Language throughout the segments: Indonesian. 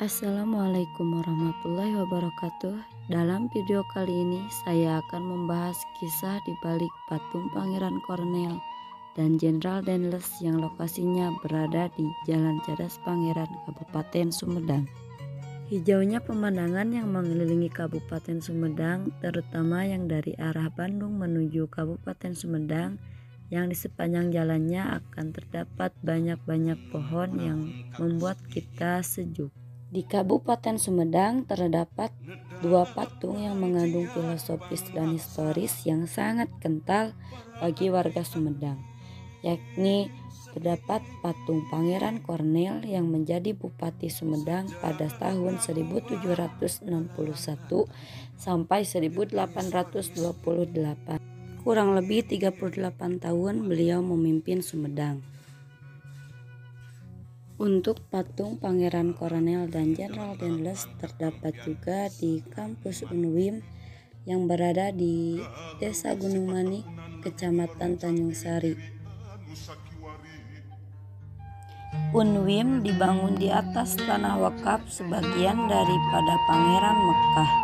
Assalamualaikum warahmatullahi wabarakatuh. Dalam video kali ini saya akan membahas kisah di balik patung Pangeran Kornel dan Jenderal Dendles yang lokasinya berada di Jalan Cadas Pangeran, Kabupaten Sumedang. Hijaunya pemandangan yang mengelilingi Kabupaten Sumedang, terutama yang dari arah Bandung menuju Kabupaten Sumedang, yang di sepanjang jalannya akan terdapat banyak-banyak pohon yang membuat kita sejuk. Di Kabupaten Sumedang terdapat dua patung yang mengandung filosofis dan historis yang sangat kental bagi warga Sumedang, yakni terdapat patung Pangeran Kornel yang menjadi Bupati Sumedang pada tahun 1761 sampai 1828. Kurang lebih 38 tahun beliau memimpin Sumedang. Untuk patung Pangeran Kornel dan Jenderal Dendles terdapat juga di kampus Unwim yang berada di Desa Gunung Manik, Kecamatan Tanjung Sari. Unwim dibangun di atas tanah wakaf sebagian daripada Pangeran Mekah.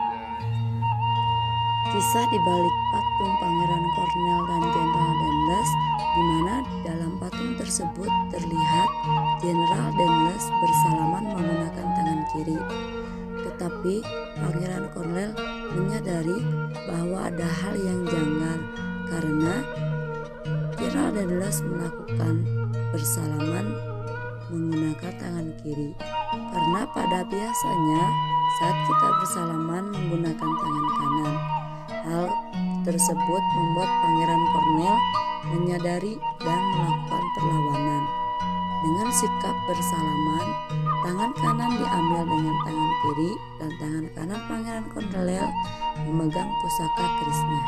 Kisah di balik patung Pangeran Kornel dan Jenderal Dendles, di mana dalam patung tersebut terlihat Jenderal Dendles bersalaman menggunakan tangan kiri. Tetapi Pangeran Kornel menyadari bahwa ada hal yang janggal karena Jenderal Dendles melakukan bersalaman menggunakan tangan kiri. Karena pada biasanya saat kita bersalaman menggunakan tangan kanan. Hal tersebut membuat Pangeran Kornel menyadari dan melakukan perlawanan. Dengan sikap bersalaman, tangan kanan diambil dengan tangan kiri dan tangan kanan Pangeran Kornel memegang pusaka kerisnya.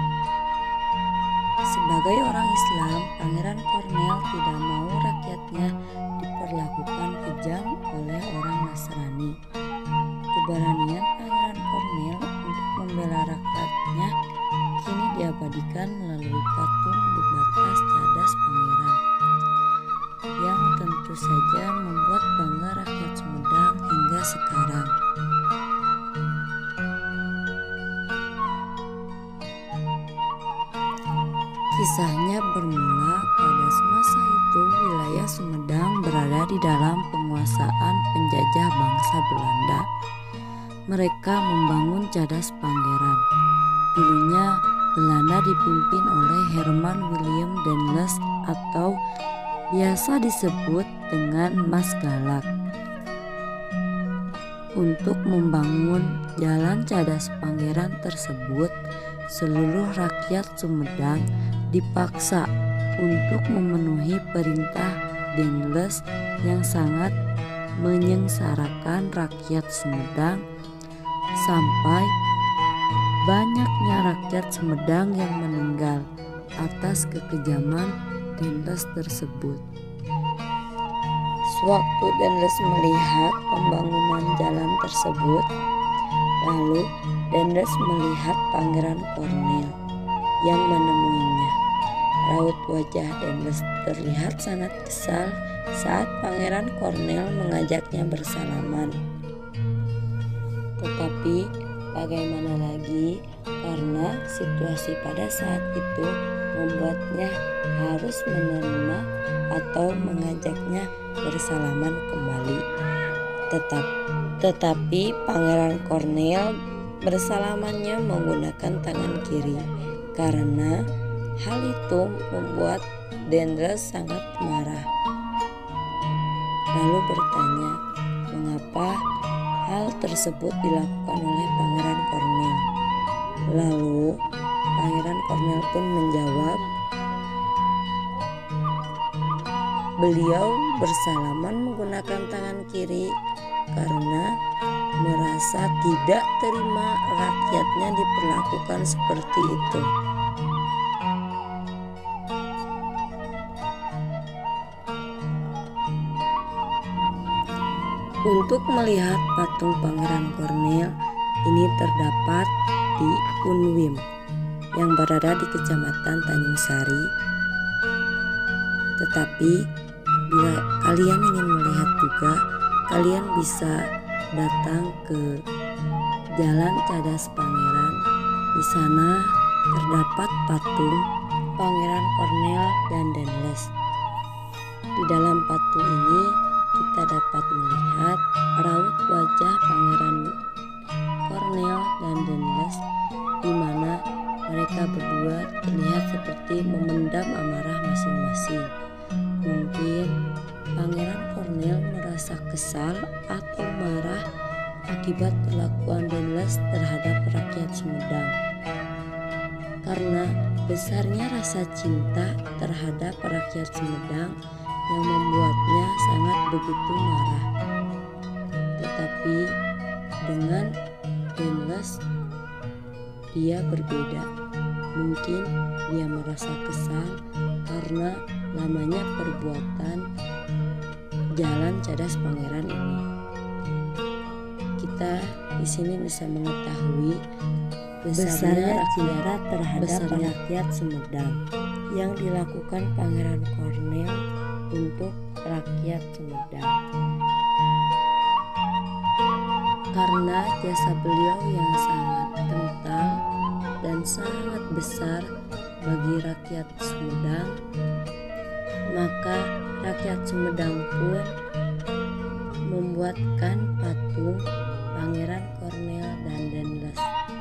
Sebagai orang Islam, Pangeran Kornel tidak mau rakyatnya diperlakukan kejam oleh orang Nasrani. Keberanian Pangeran Kornel untuk membela rakyatnya kini diabadikan melalui patung di batas cadas Pangeran, yang tentu saja membuat bangga rakyat Sumedang hingga sekarang. Kisahnya bermula pada semasa itu wilayah Sumedang berada di dalam penguasaan penjajah bangsa Belanda. Mereka membangun cadas Pangeran. Dulunya Belanda dipimpin oleh Herman Willem Dendles atau biasa disebut dengan Mas Galak. Untuk membangun jalan cadas Pangeran tersebut, seluruh rakyat Sumedang dipaksa untuk memenuhi perintah Dendles yang sangat menyengsarakan rakyat Sumedang, sampai banyaknya rakyat Sumedang yang meninggal atas kekejaman Dendles tersebut. Sewaktu Dendles melihat pembangunan jalan tersebut, lalu Dendles melihat Pangeran Kornel yang menemuinya. Raut wajah Dendles terlihat sangat kesal saat Pangeran Kornel mengajaknya bersalaman. Tetapi bagaimana lagi, karena situasi pada saat itu membuatnya harus menerima atau mengajaknya bersalaman kembali. Tetapi Pangeran Kornel bersalamannya menggunakan tangan kiri. Karena hal itu membuat Dendles sangat marah. Lalu bertanya, mengapa hal tersebut dilakukan oleh Pangeran Kornel. Lalu Pangeran Kornel pun menjawab, beliau bersalaman menggunakan tangan kiri karena merasa tidak terima rakyatnya diperlakukan seperti itu. Untuk melihat patung Pangeran Kornel ini terdapat di Unwim yang berada di Kecamatan Tanjung Sari. Tetapi bila kalian ingin melihat juga, kalian bisa datang ke Jalan Cadas Pangeran. Di sana terdapat patung Pangeran Cornel dan Denles. Di dalam patung ini kita dapat melihat raut wajah Pangeran Cornel dan Denles, di mana mereka berdua terlihat seperti memendam amarah masing-masing. Mungkin Pangeran Cornel merasa kesal atau marah akibat perlakuan Denles terhadap rakyat Sumedang. Karena besarnya rasa cinta terhadap rakyat Sumedang yang membuatnya sangat begitu marah. Tetapi dengan Denles dia berbeda. Mungkin dia merasa kesal karena lamanya perbuatan Jalan Cadas Pangeran ini. Kita di sini bisa mengetahui besarnya cinta terhadap rakyat Sumedang yang dilakukan Pangeran Cornel untuk rakyat Sumedang. Karena jasa beliau yang sangat kental dan sangat besar bagi rakyat Sumedang, maka rakyat Sumedang pun membuatkan patung Pangeran Cornel dan Denles.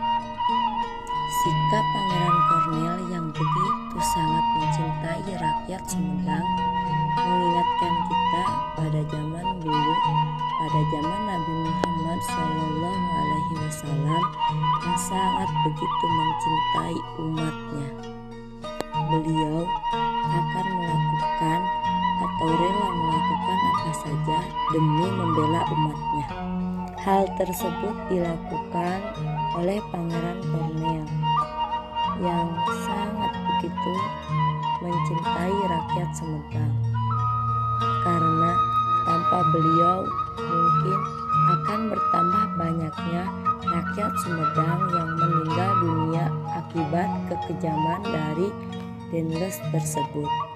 Sikap Pangeran Cornel yang begitu sangat mencintai rakyat Sumedang mengingatkan kita pada zaman dulu, pada zaman Nabi Muhammad SAW yang sangat begitu mencintai umatnya. Beliau akan melakukan atau rela melakukan apa saja demi membela umatnya. Hal tersebut dilakukan oleh Pangeran Cornel yang sangat begitu mencintai rakyat Sumedang, karena tanpa beliau mungkin akan bertambah banyaknya rakyat Sumedang yang meninggal dunia akibat kekejaman dari Denles tersebut.